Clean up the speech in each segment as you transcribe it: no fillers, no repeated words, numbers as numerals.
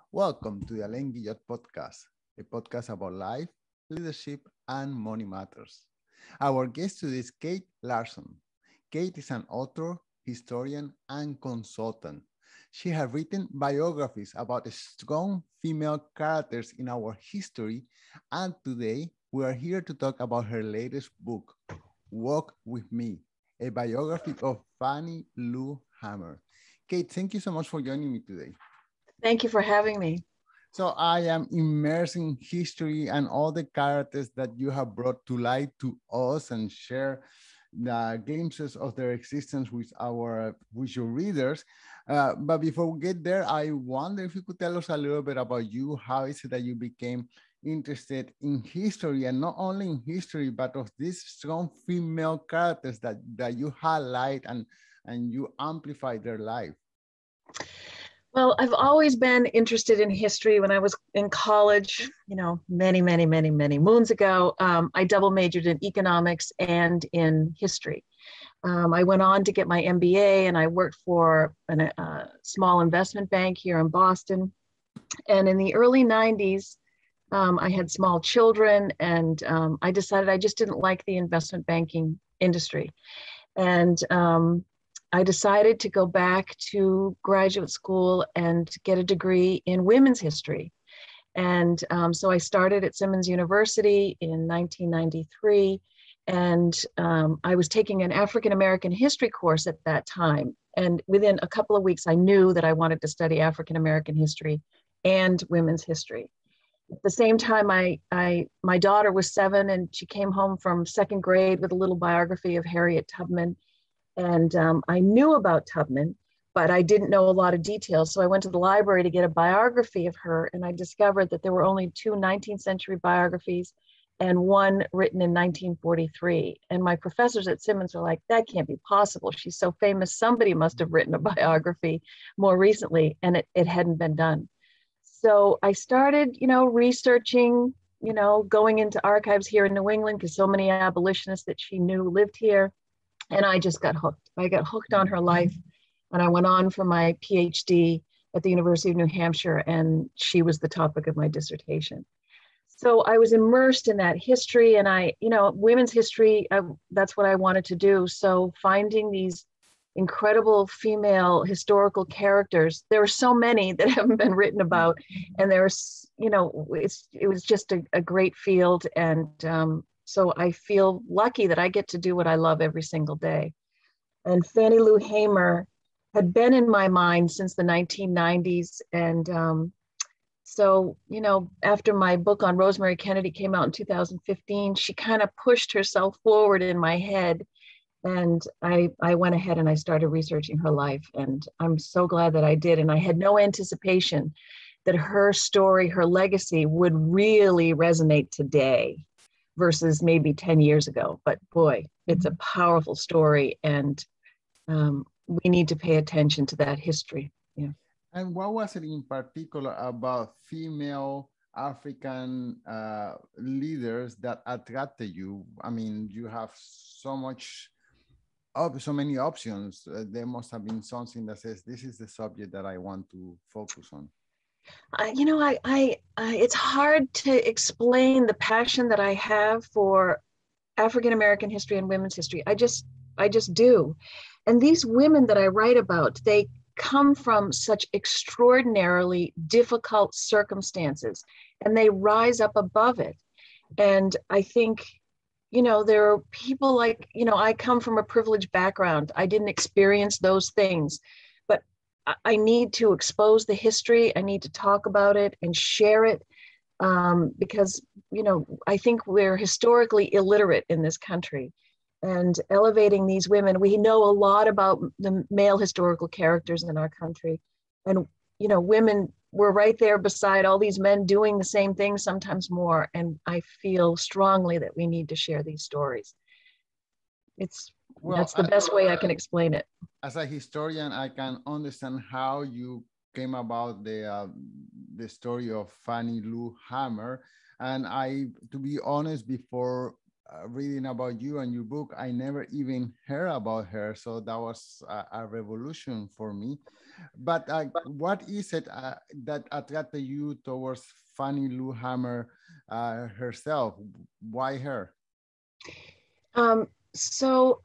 Welcome to the Alain Guillot podcast, a podcast about life, leadership, and money matters. Our guest today is Kate Larson. Kate is an author, historian, and consultant. She has written biographies about strong female characters in our history, and today we are here to talk about her latest book, Walk With Me, a biography of Fannie Lou Hamer. Kate, thank you so much for joining me today. Thank you for having me. So I am immersed in history and all the characters that you have brought to light to us and share the glimpses of their existence with your readers. But before we get there, I wonder if you could tell us a little bit about you. How is it that you became interested in history, and not only in history, but of these strong female characters that you highlight and you amplify their life? Well, I've always been interested in history. When I was in college, many moons ago, I double majored in economics and in history. I went on to get my MBA, and I worked for a small investment bank here in Boston. And in the early 90s, I had small children, and I decided I just didn't like the investment banking industry. And I decided to go back to graduate school and get a degree in women's history. And so I started at Simmons University in 1993. And I was taking an African American history course at that time. And within a couple of weeks, I knew that I wanted to study African American history and women's history. At the same time, my daughter was 7, and she came home from second grade with a little biography of Harriet Tubman. And I knew about Tubman, but I didn't know a lot of details. So I went to the library to get a biography of her, and I discovered that there were only 2 19th century biographies and one written in 1943. And my professors at Simmons were like, that can't be possible. She's so famous. Somebody must have written a biography more recently, and it hadn't been done. So I started, researching, going into archives here in New England, because so many abolitionists that she knew lived here. And I just got hooked. I got hooked on her life. And I went on for my PhD at the University of New Hampshire, and she was the topic of my dissertation. So I was immersed in that history, and women's history, that's what I wanted to do. So finding these incredible female historical characters, there are so many that haven't been written about. And there's, it was just a great field. And so I feel lucky that I get to do what I love every single day. And Fannie Lou Hamer had been in my mind since the 1990s. And so, after my book on Rosemary Kennedy came out in 2015, she kind of pushed herself forward in my head. And I went ahead and I started researching her life. And I'm so glad that I did. And I had no anticipation that her story, her legacy would really resonate today versus maybe 10 years ago. But boy, it's a powerful story, and we need to pay attention to that history. Yeah. And what was it in particular about female African leaders that attracted you? I mean, you have so many options. There must have been something that says, this is the subject that I want to focus on. It's hard to explain the passion that I have for African American history and women's history. I just do. And these women that I write about, they come from such extraordinarily difficult circumstances, and they rise up above it. And I think, there are people like, I come from a privileged background. I didn't experience those things, but I need to expose the history. I need to talk about it and share it, because, I think we're historically illiterate in this country. And elevating these women, we know a lot about the male historical characters in our country. And, women were right there beside all these men doing the same thing, sometimes more. And I feel strongly that we need to share these stories. That's the best way I can explain it. As a historian, I can understand how you came about the story of Fannie Lou Hamer. And to be honest, before reading about you and your book, I never even heard about her. So that was a revolution for me. But what is it that attracted you towards Fannie Lou Hamer herself? Why her? So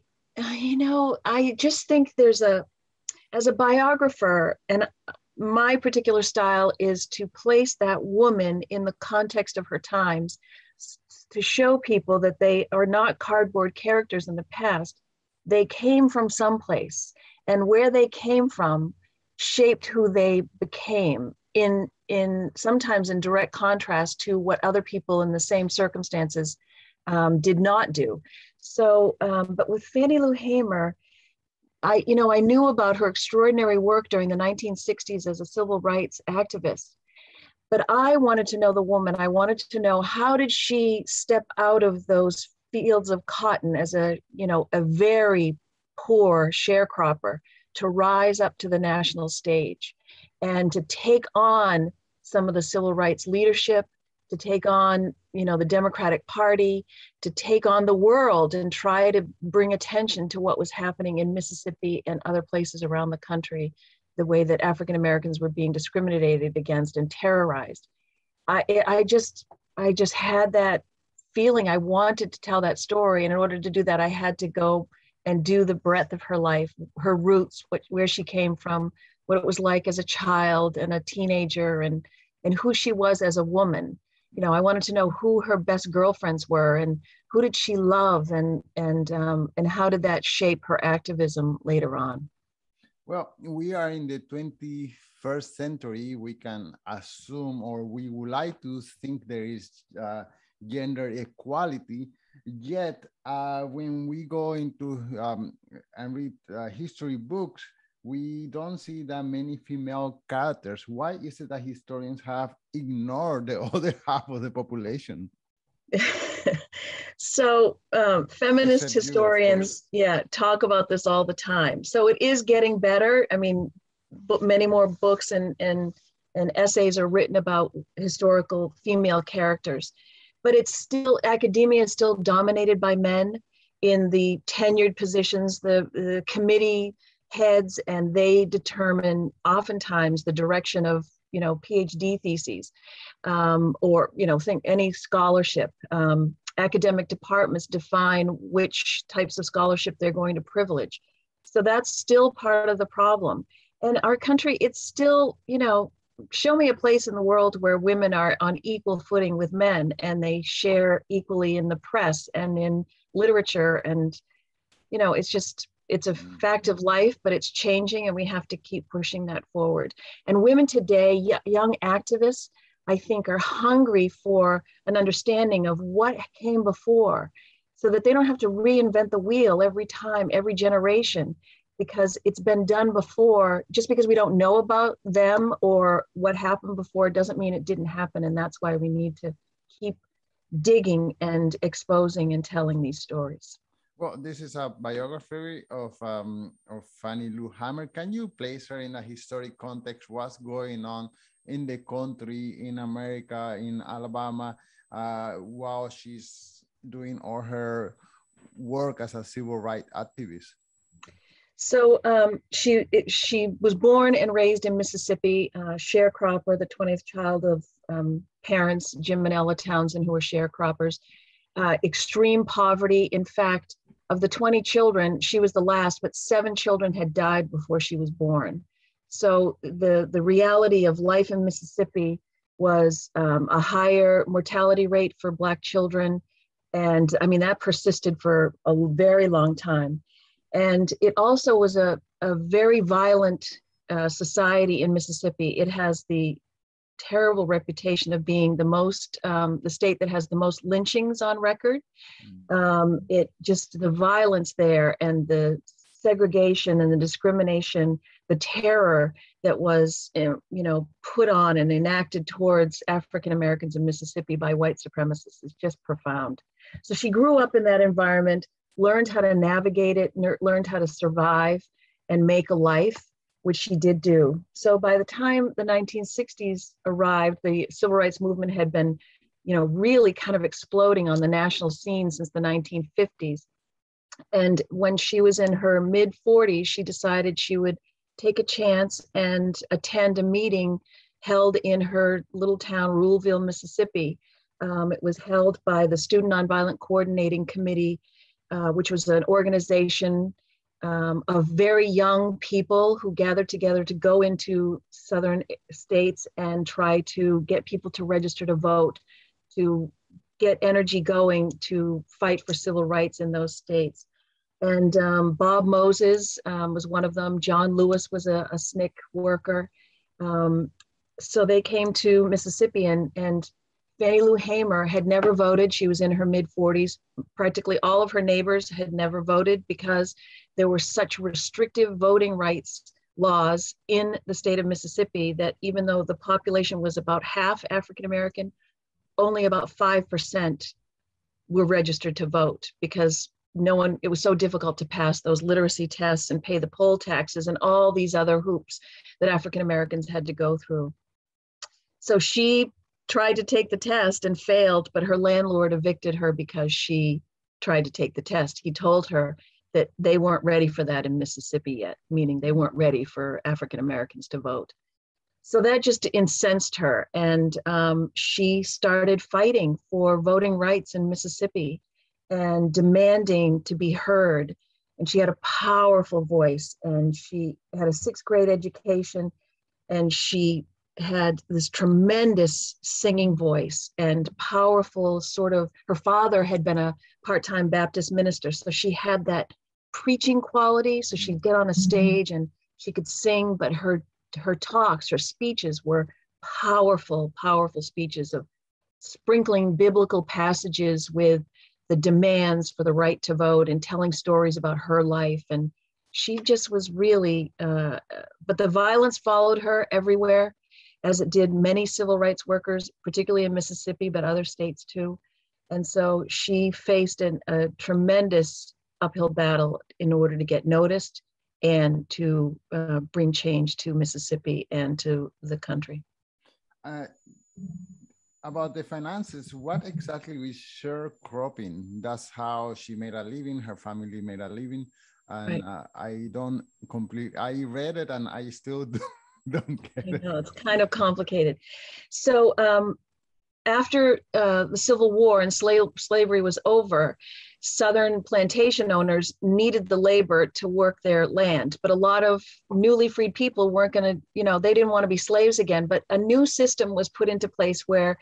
I just think as a biographer, and my particular style is to place that woman in the context of her times, to show people that they are not cardboard characters in the past. They came from someplace, and where they came from shaped who they became in sometimes in direct contrast to what other people in the same circumstances did not do. So, but with Fannie Lou Hamer, I knew about her extraordinary work during the 1960s as a civil rights activist, but I wanted to know the woman. I wanted to know, how did she step out of those fields of cotton as a very poor sharecropper to rise up to the national stage and to take on some of the civil rights leadership, to take on the Democratic Party, to take on the world and try to bring attention to what was happening in Mississippi and other places around the country, the way that African Americans were being discriminated against and terrorized. I just had that feeling. I wanted to tell that story, and in order to do that, I had to go and do the breadth of her life, her roots, where she came from, what it was like as a child and a teenager, and who she was as a woman. I wanted to know who her best girlfriends were, and who did she love, and how did that shape her activism later on. Well, we are in the 21st century. We can assume, or we would like to think, there is gender equality. Yet, when we go into and read history books, we don't see that many female characters. Why is it that historians have ignored the other half of the population? So feminist Except historians, talk about this all the time. So it is getting better. I mean, many more books and essays are written about historical female characters, but it's still, academia is still dominated by men in the tenured positions, the committee heads, and they determine oftentimes the direction of PhD theses, or think any scholarship. Academic departments define which types of scholarship they're going to privilege. So that's still part of the problem. And our country, it's still, show me a place in the world where women are on equal footing with men and they share equally in the press and in literature. And, it's a fact of life, but it's changing, and we have to keep pushing that forward. And women today, young activists, I think, are hungry for an understanding of what came before, so that they don't have to reinvent the wheel every time, every generation, because it's been done before. Just because we don't know about them or what happened before doesn't mean it didn't happen. And that's why we need to keep digging and exposing and telling these stories. Well, this is a biography of Fannie Lou Hamer. Can you place her in a historic context? What's going on in the country, in America, in Alabama, while she's doing all her work as a civil rights activist? So she was born and raised in Mississippi, sharecropper, the 20th child of parents, Jim and Ella Townsend, who were sharecroppers. Extreme poverty. In fact, of the 20 children, she was the last, but 7 children had died before she was born. So the reality of life in Mississippi was a higher mortality rate for Black children. And I mean, that persisted for a very long time. And it also was a very violent society in Mississippi. It has the terrible reputation of being the state that has the most lynchings on record. The violence there, and the segregation and the discrimination, the terror that was put on and enacted towards African Americans in Mississippi by white supremacists is just profound. So she grew up in that environment, learned how to navigate it, learned how to survive and make a life, which she did do. So by the time the 1960s arrived, the civil rights movement had been really kind of exploding on the national scene since the 1950s. And when she was in her mid 40s, she decided she would take a chance and attend a meeting held in her little town, Ruleville, Mississippi. It was held by the Student Nonviolent Coordinating Committee, which was an organization of very young people who gathered together to go into southern states and try to get people to register to vote, to get energy going to fight for civil rights in those states. And Bob Moses was one of them. John Lewis was a SNCC worker. So they came to Mississippi, and Fannie Lou Hamer had never voted. She was in her mid 40s. Practically all of her neighbors had never voted because there were such restrictive voting rights laws in the state of Mississippi that even though the population was about half African American, only about 5% were registered to vote because it was so difficult to pass those literacy tests and pay the poll taxes and all these other hoops that African Americans had to go through. So she tried to take the test and failed, but her landlord evicted her because she tried to take the test. He told her that they weren't ready for that in Mississippi yet, meaning they weren't ready for African Americans to vote. So that just incensed her, and she started fighting for voting rights in Mississippi and demanding to be heard. And she had a powerful voice, and she had a sixth grade education, and she had this tremendous singing voice and powerful her father had been a part-time Baptist minister, so she had that preaching quality. So she'd get on a stage and she could sing, but her talks, her speeches were powerful speeches of sprinkling biblical passages with the demands for the right to vote and telling stories about her life. And she just was really, but the violence followed her everywhere, as it did many civil rights workers, particularly in Mississippi, but other states too. And so she faced a tremendous uphill battle in order to get noticed and to bring change to Mississippi and to the country. About the finances, what exactly is sharecropping? That's how she made a living, her family made a living. And right. I read it and I still don't get it. It's kind of complicated. So after the Civil War and slavery was over, Southern plantation owners needed the labor to work their land, but a lot of newly freed people weren't going to, they didn't want to be slaves again. But a new system was put into place where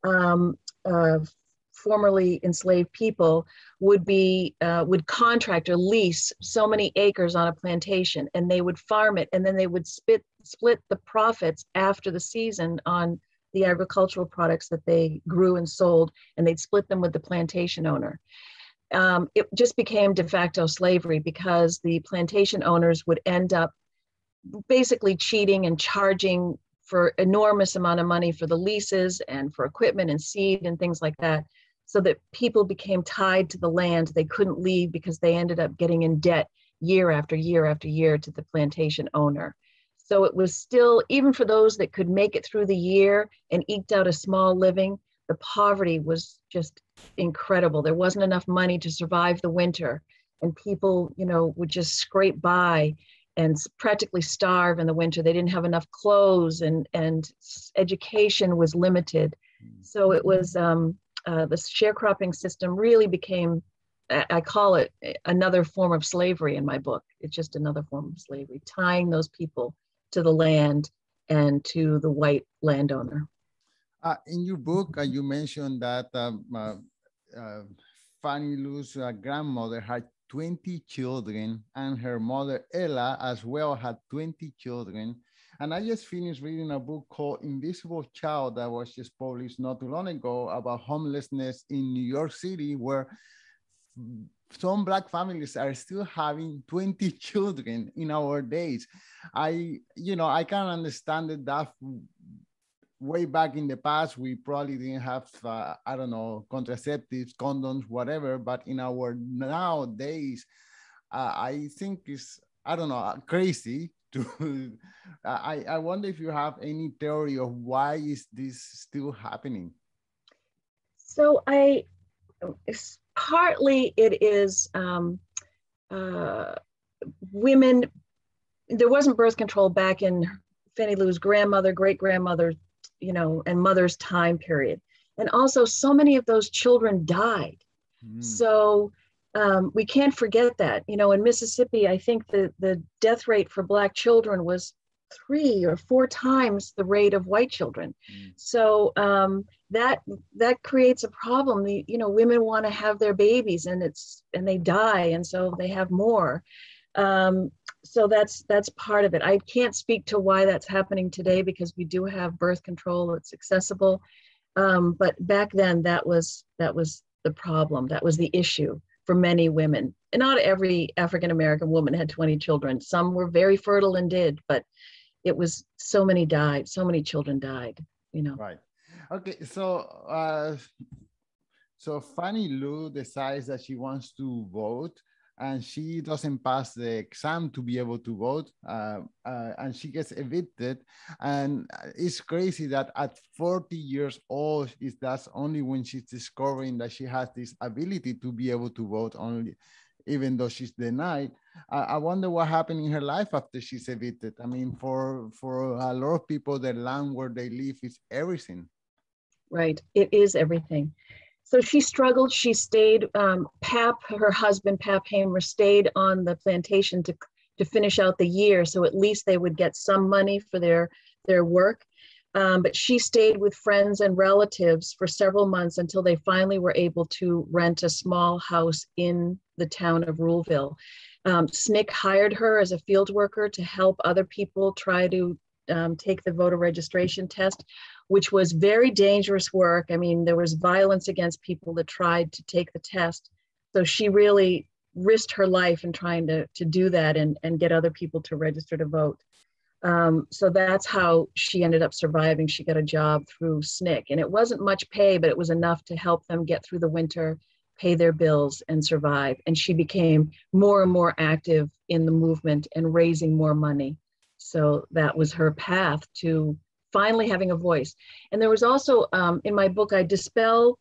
formerly enslaved people would contract or lease so many acres on a plantation, and they would farm it, and then they would split the profits after the season on the agricultural products that they grew and sold, and they'd split them with the plantation owner. It just became de facto slavery because the plantation owners would end up basically cheating and charging for enormous amount of money for the leases and for equipment and seed and things like that, so that people became tied to the land. They couldn't leave because they ended up getting in debt year after year after year to the plantation owner. So it was still, even for those that could make it through the year and eked out a small living, the poverty was just incredible. There wasn't enough money to survive the winter, and people, would just scrape by and practically starve in the winter. They didn't have enough clothes, and education was limited. So it was, the sharecropping system really became, I call it another form of slavery in my book. It's just another form of slavery, tying those people to the land and to the white landowner. In your book, you mentioned that Fannie Lou's grandmother had 20 children, and her mother, Ella, as well had 20 children. And I just finished reading a book called Invisible Child that was just published not too long ago about homelessness in New York City, where some Black families are still having 20 children in our days. I can understand that way back in the past, we probably didn't have, contraceptives, condoms, whatever. But in our nowadays, I think it's, crazy to, I wonder if you have any theory of why is this still happening? So partly it is women. There wasn't birth control back in Fannie Lou's grandmother, great grandmother, and mother's time period. And also, so many of those children died. So we can't forget that. In Mississippi, I think the death rate for Black children was 3 or 4 times the rate of white children. So that creates a problem. Women want to have their babies, and they die, and so they have more. So that's part of it. I can't speak to why that's happening today, because we do have birth control. It's accessible. But back then, that was the problem. That was the issue for many women. And not every African-American woman had 20 children. Some were very fertile and did, but it was so many died. So many children died, Right. Okay. So Fannie Lou decides that she wants to vote, and she doesn't pass the exam to be able to vote, and she gets evicted. And it's crazy that at 40 years old, that's only when she's discovering that she has this ability to be able to vote, only, even though she's denied. I wonder what happened in her life after she's evicted. I mean, for a lot of people, the land where they live is everything. Right, it is everything. So she struggled. She stayed. Her husband, Pap Hamer, stayed on the plantation to finish out the year, so at least they would get some money for their work. But she stayed with friends and relatives for several months until they finally were able to rent a small house in the town of Ruleville. SNCC hired her as a field worker to help other people try to take the voter registration test, which was very dangerous work. I mean, there was violence against people that tried to take the test. So she really risked her life in trying to do that and get other people to register to vote. So that's how she ended up surviving. She got a job through SNCC, and it wasn't much pay, but it was enough to help them get through the winter, pay their bills, and survive. And she became more and more active in the movement and raising more money. So that was her path to finally having a voice. And there was also, in my book, I dispel,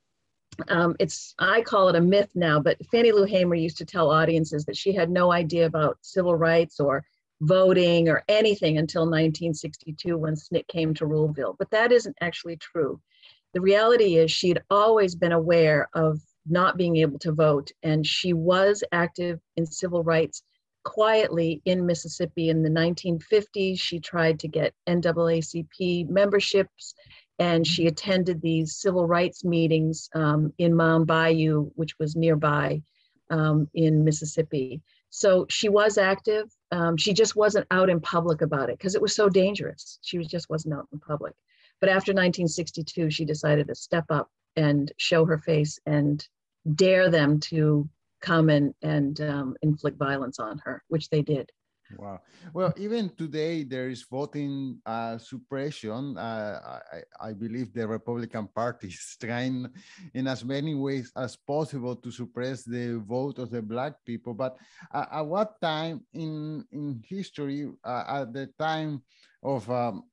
I call it a myth now, but Fannie Lou Hamer used to tell audiences that she had no idea about civil rights or voting or anything until 1962 when SNCC came to Ruleville. But that isn't actually true. The reality is she had always been aware of not being able to vote, and she was active in civil rights quietly in Mississippi in the 1950s. She tried to get NAACP memberships, and she attended these civil rights meetings in Mound Bayou, which was nearby in Mississippi. So she was active. She just wasn't out in public about it because it was so dangerous. She just wasn't out in public. But after 1962, she decided to step up and show her face and dare them to come and inflict violence on her, which they did. Wow. Well, even today there is voting suppression. I believe the Republican Party is trying in as many ways as possible to suppress the vote of the Black people. But at what time in history, at the time of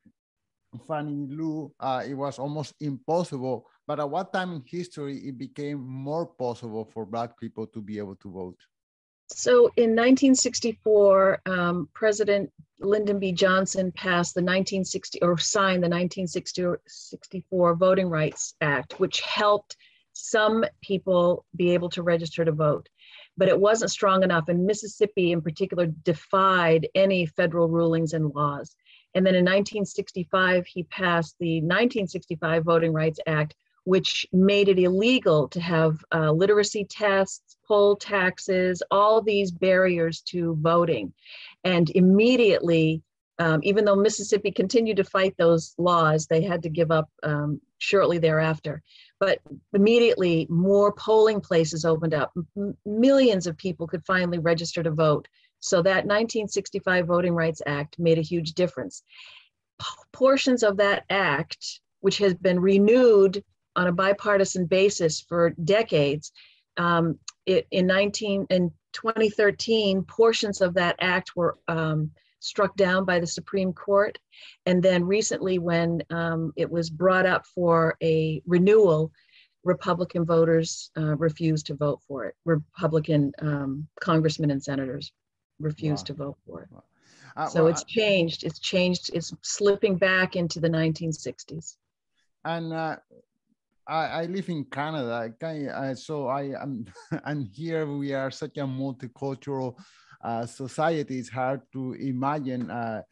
Fannie Lou, it was almost impossible. But at what time in history it became more possible for Black people to be able to vote? So in 1964, President Lyndon B. Johnson passed the 1964 Voting Rights Act, which helped some people be able to register to vote. But it wasn't strong enough, and Mississippi in particular defied any federal rulings and laws. And then in 1965, he passed the 1965 Voting Rights Act, which made it illegal to have literacy tests, poll taxes, all these barriers to voting. And immediately, even though Mississippi continued to fight those laws, they had to give up shortly thereafter. But immediately, more polling places opened up. Millions of people could finally register to vote. So that 1965 Voting Rights Act made a huge difference. Portions of that act, which has been renewed on a bipartisan basis for decades, in 2013, portions of that act were struck down by the Supreme Court. And then recently, when it was brought up for a renewal, Republican voters refused to vote for it. Republican congressmen and senators refused Wow. to vote for it. Wow. So it's changed. It's changed. It's slipping back into the 1960s. And I live in Canada, so I am, and here we are such a multicultural society. It's hard to imagine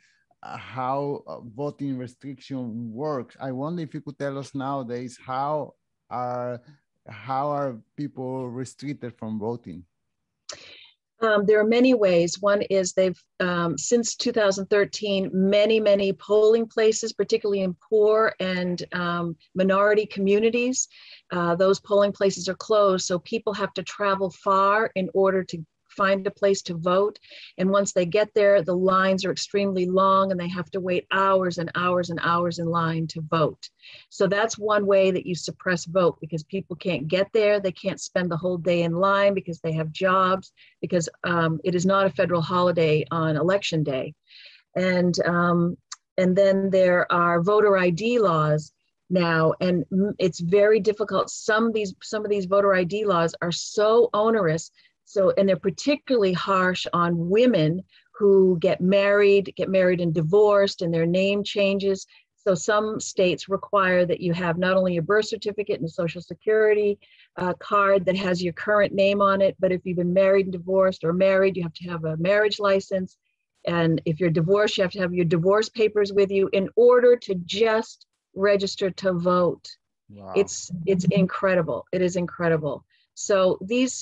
how voting restriction works. I wonder if you could tell us nowadays are how are people restricted from voting? There are many ways. One is they've, since 2013, many polling places, particularly in poor and minority communities, those polling places are closed. So people have to travel far in order to find a place to vote. And once they get there, the lines are extremely long and they have to wait hours and hours and hours in line to vote. So that's one way that you suppress vote, because people can't get there. They can't spend the whole day in line because they have jobs, because it is not a federal holiday on election day. And then there are voter ID laws now, and it's very difficult. Some of these voter ID laws are so onerous. So, and they're particularly harsh on women who get married and divorced, and their name changes. So some states require that you have not only a birth certificate and a social security card that has your current name on it, but if you've been married and divorced, or married, you have to have a marriage license. And if you're divorced, you have to have your divorce papers with you in order to just register to vote. Wow. It's incredible. It is incredible. So these,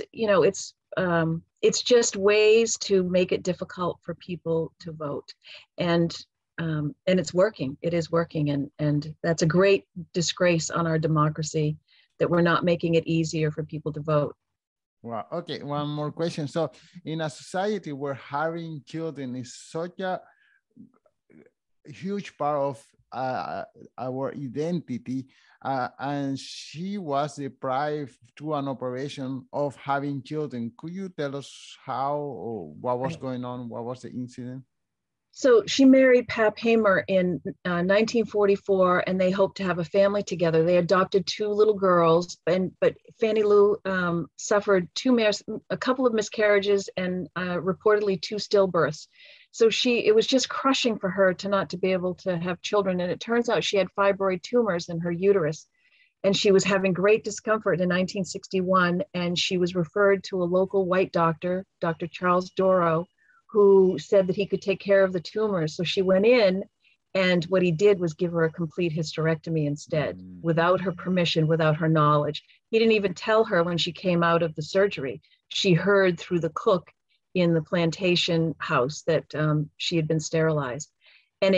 it's just ways to make it difficult for people to vote, and it's working. It is working, and that's a great disgrace on our democracy that we're not making it easier for people to vote. Wow. Okay, one more question. So, in a society where having children is such a huge part of our identity, and she was deprived through an operation of having children. Could you tell us how, or what was going on? What was the incident? So she married Pap Hamer in 1944, and they hoped to have a family together. They adopted two little girls, but Fannie Lou suffered a couple of miscarriages and reportedly 2 stillbirths. So it was just crushing for her not to be able to have children. And it turns out she had fibroid tumors in her uterus, and she was having great discomfort in 1961. And she was referred to a local white doctor, Dr. Charles Doro, who said that he could take care of the tumors. So she went in, and what he did was give her a complete hysterectomy instead, without her permission, without her knowledge. He didn't even tell her when she came out of the surgery. She heard through the cook in the plantation house that she had been sterilized. And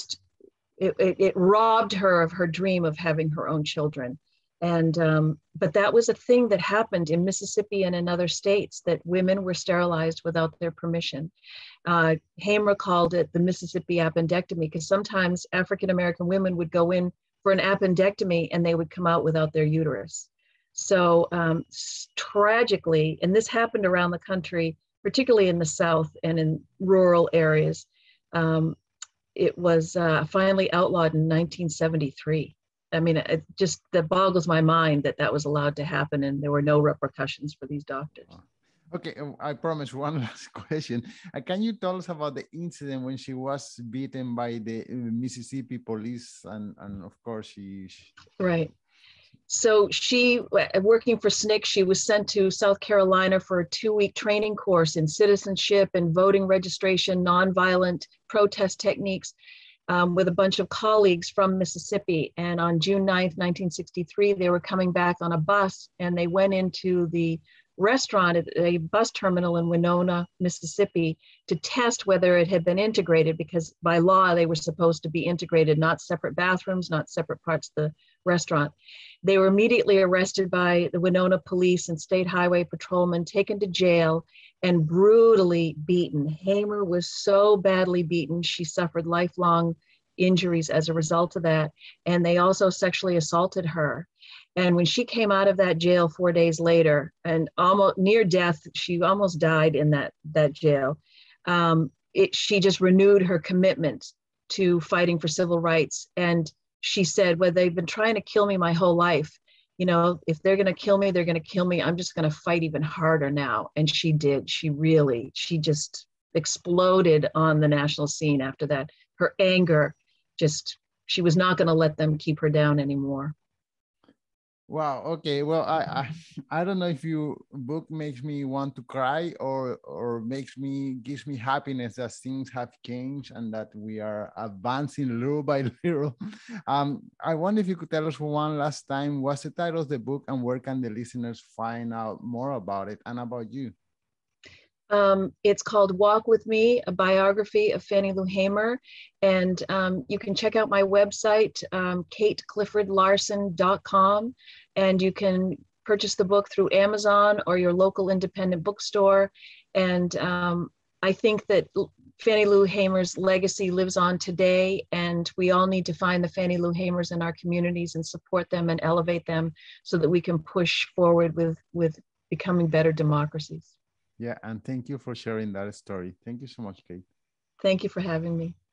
it robbed her of her dream of having her own children. And but that was a thing that happened in Mississippi and in other states, that women were sterilized without their permission. Hamer called it the Mississippi appendectomy, because sometimes African-American women would go in for an appendectomy and they would come out without their uterus. So tragically, and this happened around the country, particularly in the South and in rural areas, it was finally outlawed in 1973. I mean, that boggles my mind that was allowed to happen, and there were no repercussions for these doctors. Okay, I promise one last question. Can you tell us about the incident when she was beaten by the Mississippi police, and of course she... Right. So she, working for SNCC, she was sent to South Carolina for a 2-week training course in citizenship and voting registration, nonviolent protest techniques, with a bunch of colleagues from Mississippi. And on June 9th, 1963, they were coming back on a bus, and they went into the restaurant at a bus terminal in Winona, Mississippi, to test whether it had been integrated, because by law, they were supposed to be integrated, not separate bathrooms, not separate parts of the restaurant. They were immediately arrested by the Winona police and state highway patrolmen, taken to jail, and brutally beaten. Hamer was so badly beaten, she suffered lifelong injuries as a result of that. And they also sexually assaulted her. And when she came out of that jail 4 days later, and almost near death, she almost died in that jail, she just renewed her commitment to fighting for civil rights. And she said, well, they've been trying to kill me my whole life, you know, if they're going to kill me, they're going to kill me. I'm just going to fight even harder now. And she did. She just exploded on the national scene after that. Her anger she was not going to let them keep her down anymore. Wow. Okay. Well, I don't know if your book makes me want to cry or gives me happiness that things have changed and that we are advancing little by little. I wonder if you could tell us one last time what's the title of the book and where can the listeners find out more about it and about you? It's called Walk With Me, a biography of Fannie Lou Hamer. And you can check out my website, katecliffordlarson.com. And you can purchase the book through Amazon or your local independent bookstore. And I think that Fannie Lou Hamer's legacy lives on today. And we all need to find the Fannie Lou Hamers in our communities and support them and elevate them so that we can push forward with becoming better democracies. Yeah, and thank you for sharing that story. Thank you so much, Kate. Thank you for having me.